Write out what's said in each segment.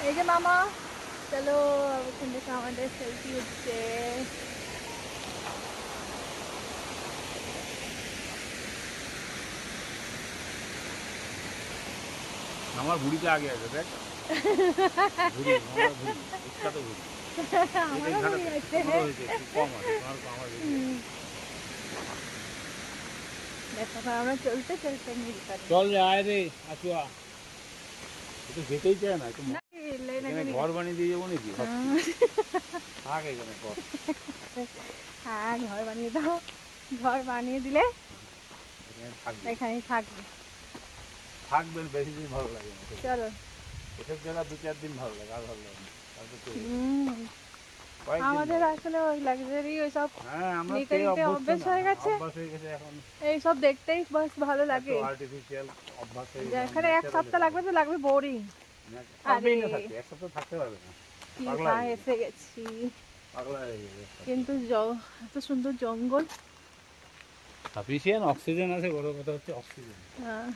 এই যে মামা, চলো ওখান থেকে আমাদের সেলফি উঠছে। আমার ভুড়িটা আগে আছে দেখ। ভুড়ি আমার ভুড়ি ইচ্ছা তো ভুড়ি আমারও ভুড়ি আছে, কম আছে তোমার কম আছে। দেখো আমরা চলতে চলতে মিল করি। চল রে আয় রে আসুয়া, একটু যেতেই চায় না। ঘর বানিয়ে দিয়ে যাবো নাকি? থাক এখানে ঘর। হ্যাঁ ঘর বানিয়ে দাও, ঘর বানিয়ে দিলে এখানেই থাকবে। থাকবেন বেশি দিন ভালো লাগে না। চলো এসব জায়গা 2-4 দিন ভালো লাগে, আর ভালো লাগে না। আমাদের আসলে ওই লাক্সারি ওই সব নিতে নিতে অভ্যাস হয়ে গেছে, এখন এই সব দেখতেই বাস ভালো লাগে। আর্টিফিশিয়াল অভ্যাস হয়ে গেছে। যেখানে এক সপ্তাহ লাগবে তো লাগবে বোরিং। আরে এক সপ্তাহ থাকতে পারবে না, পাগলা এসে গেছি। পাগলা হয়ে যাবে। কিন্তু এত সুন্দর জঙ্গল, সাফিসিয়েন্ট অক্সিজেন আছে, বড় কথা হচ্ছে অক্সিজেন। হ্যাঁ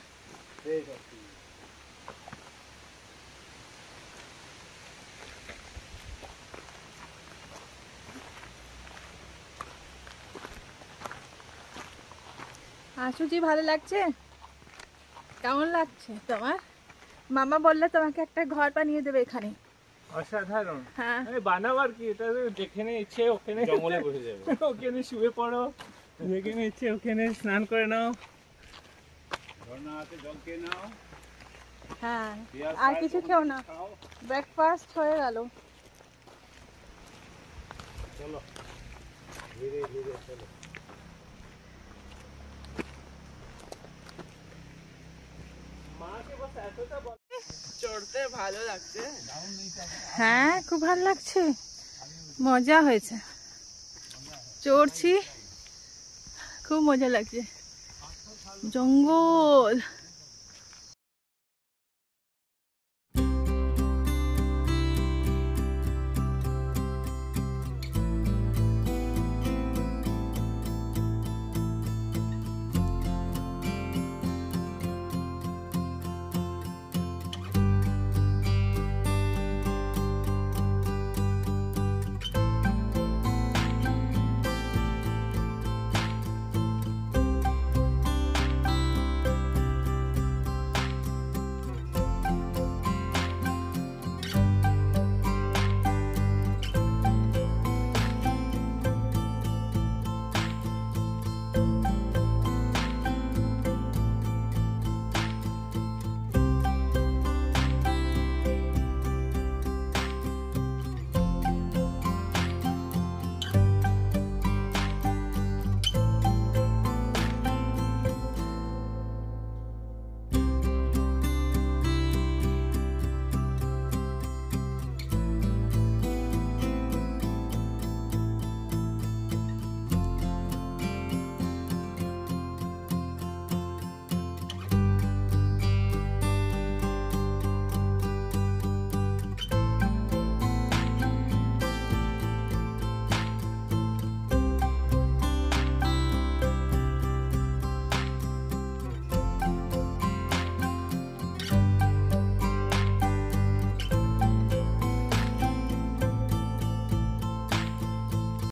আশুজি ভালো লাগছে? কেমন লাগছে তোমার? মামা বললে তোমাকে একটা ঘর বানিয়ে দেবে এখানে। অসাধারণ। হ্যাঁ বানাবার কি, এটা যেখানে ইচ্ছে ওখানে জঙ্গলে বসে যাবে, ওখানে শুয়ে পড়ো, যেখানে ইচ্ছে ওখানে স্নান করে নাও, ঝর্ণা আছে জল খেয়ে নাও। হ্যাঁ আর কিছু খেও না, ব্রেকফাস্ট হয়ে গেল। চলো ধীরে ধীরে চলো। চড়তে ভালো লাগছে। হ্যাঁ খুব ভালো লাগছে, মজা হয়েছে, চড়ছি, খুব মজা লাগছে। জঙ্গল